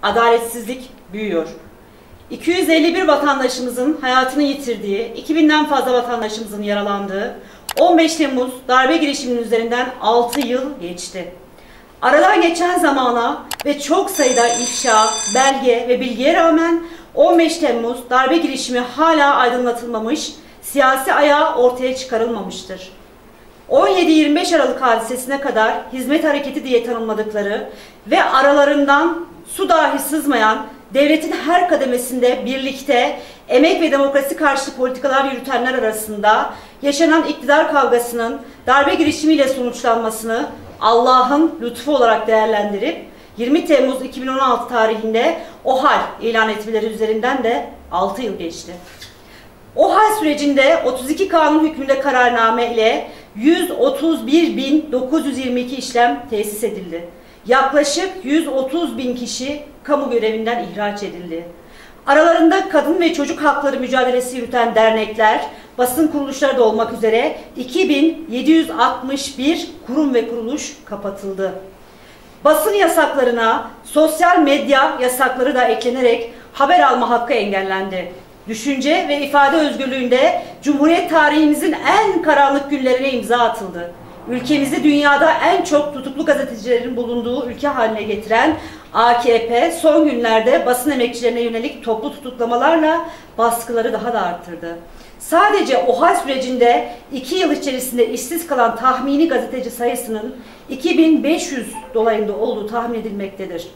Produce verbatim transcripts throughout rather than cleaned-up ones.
adaletsizlik büyüyor. iki yüz elli bir vatandaşımızın hayatını yitirdiği, iki binden fazla vatandaşımızın yaralandığı on beş Temmuz darbe girişiminin üzerinden altı yıl geçti. Aradan geçen zamana ve çok sayıda ifşa, belge ve bilgiye rağmen on beş Temmuz darbe girişimi hala aydınlatılmamış, siyasi ayağı ortaya çıkarılmamıştır. on yedi yirmi beş Aralık hadisesine kadar hizmet hareketi diye tanımladıkları ve aralarından su dahi sızmayan devletin her kademesinde birlikte emek ve demokrasi karşıtı politikalar yürütenler arasında yaşanan iktidar kavgasının darbe girişimiyle sonuçlanmasını Allah'ın lütfu olarak değerlendirip yirmi Temmuz iki bin on altı tarihinde OHAL ilan etmeleri üzerinden de altı yıl geçti. OHAL sürecinde otuz iki kanun hükmünde kararname ile yüz otuz bir bin dokuz yüz yirmi iki işlem tesis edildi. Yaklaşık yüz otuz bin kişi kamu görevinden ihraç edildi. Aralarında kadın ve çocuk hakları mücadelesi yürüten dernekler, basın kuruluşları da olmak üzere iki bin yedi yüz altmış bir kurum ve kuruluş kapatıldı. Basın yasaklarına sosyal medya yasakları da eklenerek haber alma hakkı engellendi. Düşünce ve ifade özgürlüğünde Cumhuriyet tarihimizin en karanlık günlerine imza atıldı. Ülkemizi dünyada en çok tutuklu gazetecilerin bulunduğu ülke haline getiren A K P son günlerde basın emekçilerine yönelik toplu tutuklamalarla baskıları daha da arttırdı. Sadece OHAL sürecinde iki yıl içerisinde işsiz kalan tahmini gazeteci sayısının iki bin beş yüz dolayında olduğu tahmin edilmektedir.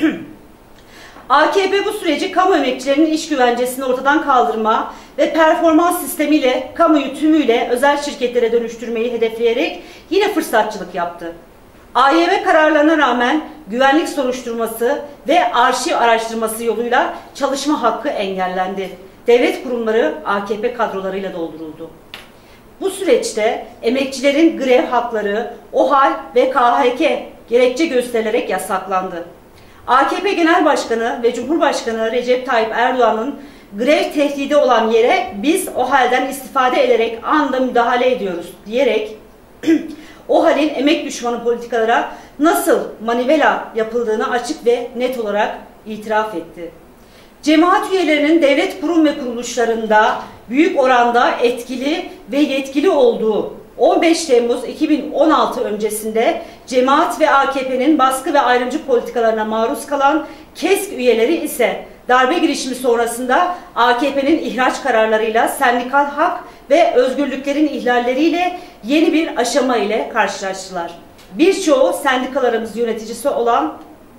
A K P bu süreci kamu emekçilerinin iş güvencesini ortadan kaldırma ve performans sistemiyle kamuyu tümüyle özel şirketlere dönüştürmeyi hedefleyerek yine fırsatçılık yaptı. A Y M kararlarına rağmen güvenlik soruşturması ve arşiv araştırması yoluyla çalışma hakkı engellendi. Devlet kurumları A K P kadrolarıyla dolduruldu. Bu süreçte emekçilerin grev hakları OHAL ve K H K gerekçe gösterilerek yasaklandı. A K P Genel Başkanı ve Cumhurbaşkanı Recep Tayyip Erdoğan'ın grev tehdidi olan yere biz OHAL'den istifade ederek anında müdahale ediyoruz diyerek OHAL'in emek düşmanı politikalara nasıl manivela yapıldığını açık ve net olarak itiraf etti. Cemaat üyelerinin devlet kurum ve kuruluşlarında büyük oranda etkili ve yetkili olduğu on beş Temmuz iki bin on altı öncesinde cemaat ve A K P'nin baskı ve ayrımcı politikalarına maruz kalan KESK üyeleri ise darbe girişimi sonrasında A K P'nin ihraç kararlarıyla sendikal hak ve özgürlüklerin ihlalleriyle yeni bir aşama ile karşılaştılar. Birçoğu sendikalarımız yöneticisi olan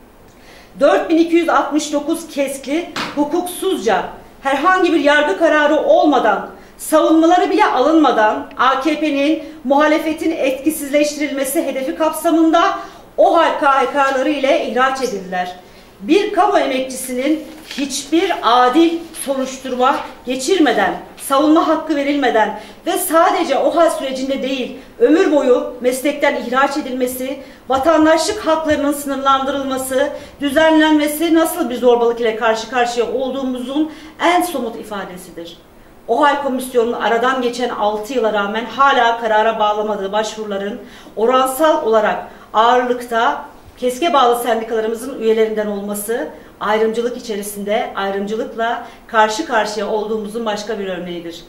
dört bin iki yüz altmış dokuz KESK'li hukuksuzca herhangi bir yargı kararı olmadan, savunmaları bile alınmadan A K P'nin muhalefetin etkisizleştirilmesi hedefi kapsamında OHAL K H K'ları ile ihraç edildiler. Bir kamu emekçisinin hiçbir adil soruşturma geçirmeden, savunma hakkı verilmeden ve sadece OHAL sürecinde değil, ömür boyu meslekten ihraç edilmesi, vatandaşlık haklarının sınırlandırılması, düzenlenmesi nasıl bir zorbalık ile karşı karşıya olduğumuzun en somut ifadesidir. OHAL Komisyonu'nun aradan geçen altı yıla rağmen hala karara bağlamadığı başvuruların oransal olarak ağırlıkta KESK'e bağlı sendikalarımızın üyelerinden olması, ayrımcılık içerisinde ayrımcılıkla karşı karşıya olduğumuzun başka bir örneğidir.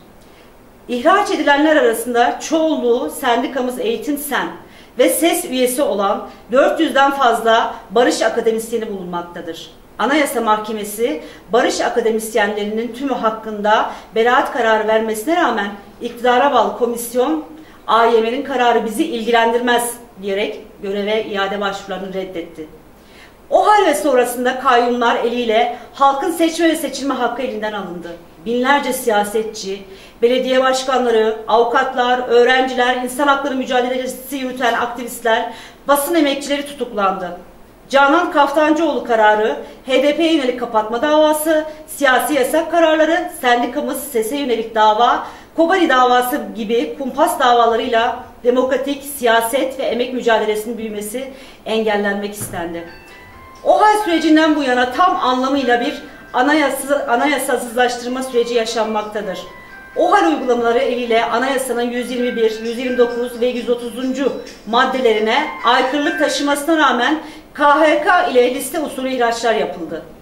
İhraç edilenler arasında çoğunluğu sendikamız Eğitim Sen ve SES üyesi olan dört yüzden fazla barış akademisyeni bulunmaktadır. Anayasa Mahkemesi, barış akademisyenlerinin tümü hakkında beraat kararı vermesine rağmen iktidara bağlı komisyon, A Y M'nin kararı bizi ilgilendirmez diyerek göreve iade başvurularını reddetti. OHAL ve sonrasında kayyumlar eliyle halkın seçme ve seçilme hakkı elinden alındı. Binlerce siyasetçi, belediye başkanları, avukatlar, öğrenciler, insan hakları mücadelesi yürüten aktivistler, basın emekçileri tutuklandı. Canan Kaftancıoğlu kararı, H D P'ye yönelik kapatma davası, siyasi yasak kararları, sendikamız SES'e yönelik dava, Kobani davası gibi kumpas davalarıyla demokratik, siyaset ve emek mücadelesinin büyümesi engellenmek istendi. OHAL sürecinden bu yana tam anlamıyla bir anayasa, anayasasızlaştırma süreci yaşanmaktadır. OHAL uygulamaları eliyle anayasanın yüz yirmi bir, yüz yirmi dokuz ve yüz otuzuncu maddelerine aykırılık taşımasına rağmen K H K ile liste usulü ihraçlar yapıldı.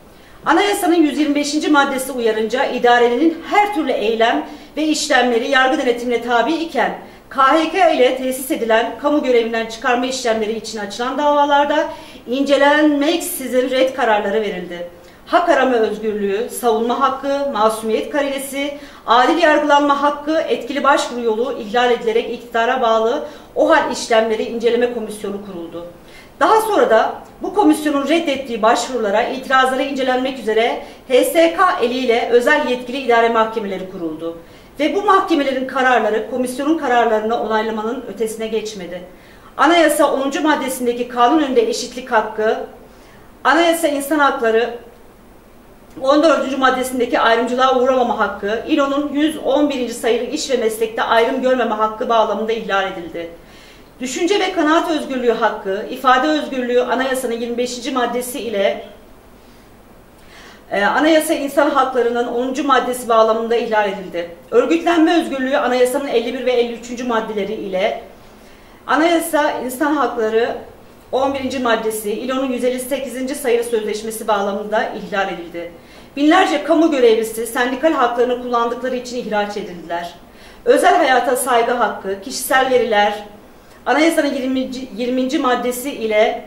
Anayasanın yüz yirmi beşinci maddesi uyarınca idarenin her türlü eylem ve işlemleri yargı denetimine tabi iken K H K ile tesis edilen kamu görevinden çıkarma işlemleri için açılan davalarda incelenmeksizin red kararları verildi. Hak arama özgürlüğü, savunma hakkı, masumiyet karinesi, adil yargılanma hakkı, etkili başvuru yolu ihlal edilerek iktidara bağlı OHAL işlemleri inceleme komisyonu kuruldu. Daha sonra da bu komisyonun reddettiği başvurulara itirazları incelenmek üzere H S K eliyle özel yetkili idare mahkemeleri kuruldu. Ve bu mahkemelerin kararları komisyonun kararlarını onaylamanın ötesine geçmedi. Anayasa onuncu maddesindeki kanun önünde eşitlik hakkı, Anayasa insan hakları on dördüncü maddesindeki ayrımcılığa uğramama hakkı, İ L O'nun yüz on birinci sayılı iş ve meslekte ayrım görmeme hakkı bağlamında ihlal edildi. Düşünce ve kanaat özgürlüğü hakkı, ifade özgürlüğü anayasanın yirmi beşinci maddesi ile e, Anayasa insan haklarının onuncu maddesi bağlamında ihlal edildi. Örgütlenme özgürlüğü anayasanın elli bir ve elli üçüncü maddeleri ile Anayasa insan hakları on birinci maddesi, İ L O'nun yüz elli sekizinci sayılı sözleşmesi bağlamında ihlal edildi. Binlerce kamu görevlisi sendikal haklarını kullandıkları için ihraç edildiler. Özel hayata saygı hakkı, kişisel veriler, Anayasanın yirminci, yirminci maddesi ile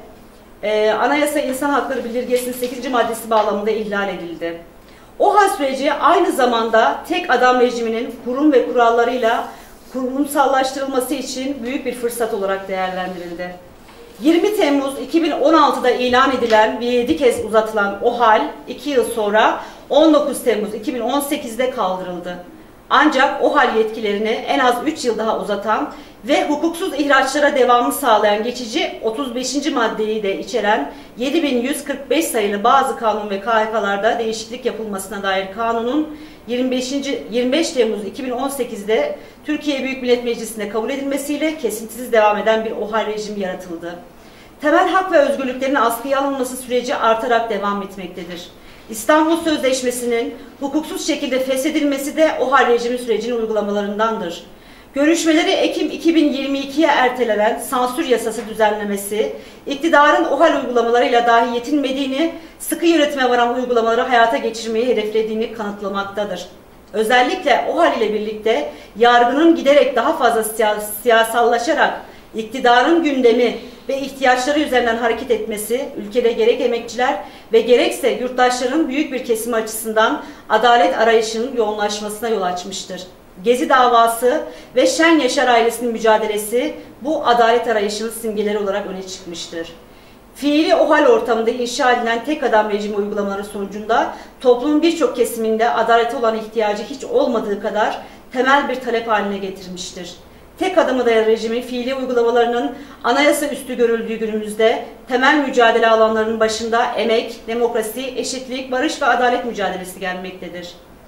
e, Anayasa İnsan Hakları Bildirgesi'nin sekizinci maddesi bağlamında ihlal edildi. OHAL süreci aynı zamanda tek adam rejiminin kurum ve kurallarıyla kurumsallaştırılması için büyük bir fırsat olarak değerlendirildi. yirmi Temmuz iki bin on altı'da ilan edilen ve yedi kez uzatılan OHAL iki yıl sonra on dokuz Temmuz iki bin on sekiz'de kaldırıldı. Ancak OHAL yetkilerini en az üç yıl daha uzatan ve hukuksuz ihraçlara devamını sağlayan geçici otuz beşinci maddeyi de içeren yedi bin yüz kırk beş sayılı bazı kanun ve K H K'larda değişiklik yapılmasına dair kanunun yirmi beşinci yirmi beş Temmuz iki bin on sekiz'de Türkiye Büyük Millet Meclisi'nde kabul edilmesiyle kesintisiz devam eden bir OHAL rejimi yaratıldı. Temel hak ve özgürlüklerin askıya alınması süreci artarak devam etmektedir. İstanbul Sözleşmesi'nin hukuksuz şekilde feshedilmesi de OHAL rejimi sürecinin uygulamalarındandır. Görüşmeleri Ekim iki bin yirmi iki'ye ertelenen sansür yasası düzenlemesi, iktidarın OHAL uygulamalarıyla dahi yetinmediğini, sıkı yönetime varan uygulamaları hayata geçirmeyi hedeflediğini kanıtlamaktadır. Özellikle OHAL ile birlikte yargının giderek daha fazla siyasallaşarak iktidarın gündemi ve ihtiyaçları üzerinden hareket etmesi, ülkede gerek emekçiler ve gerekse yurttaşların büyük bir kesimi açısından adalet arayışının yoğunlaşmasına yol açmıştır. Gezi davası ve Şen Yaşar ailesinin mücadelesi bu adalet arayışının simgeleri olarak öne çıkmıştır. Fiili OHAL ortamında inşa edilen tek adam rejimi uygulamaları sonucunda toplumun birçok kesiminde adalete olan ihtiyacı hiç olmadığı kadar temel bir talep haline getirmiştir. Tek adamı dayalı rejimin fiili uygulamalarının anayasa üstü görüldüğü günümüzde temel mücadele alanlarının başında emek, demokrasi, eşitlik, barış ve adalet mücadelesi gelmektedir.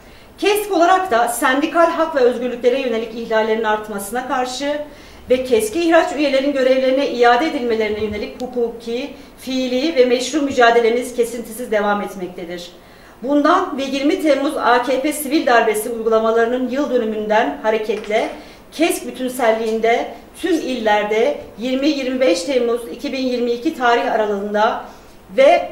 KESK olarak da sendikal hak ve özgürlüklere yönelik ihlallerin artmasına karşı ve KESK'e ihraç üyelerin görevlerine iade edilmelerine yönelik hukuki, fiili ve meşru mücadelemiz kesintisiz devam etmektedir. Bundan ve yirmi Temmuz A K P sivil darbesi uygulamalarının yıl dönümünden hareketle KESK bütünselliğinde tüm illerde yirmi yirmi beş Temmuz iki bin yirmi iki tarih aralığında ve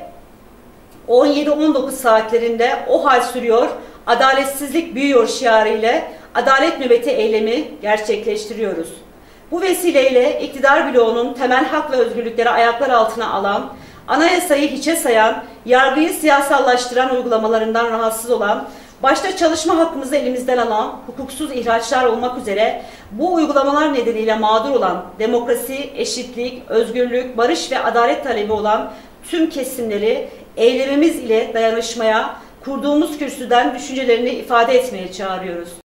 on yedi on dokuz saatlerinde OHAL sürüyor, adaletsizlik büyüyor şiarı ile adalet nöbeti eylemi gerçekleştiriyoruz. Bu vesileyle iktidar bloğunun temel hak ve özgürlükleri ayaklar altına alan, anayasayı hiçe sayan, yargıyı siyasallaştıran uygulamalarından rahatsız olan, başta çalışma hakkımızı elimizden alan, hukuksuz ihraçlar olmak üzere bu uygulamalar nedeniyle mağdur olan, demokrasi, eşitlik, özgürlük, barış ve adalet talebi olan tüm kesimleri eylemimiz ile dayanışmaya, kurduğumuz kürsüden düşüncelerini ifade etmeye çağırıyoruz.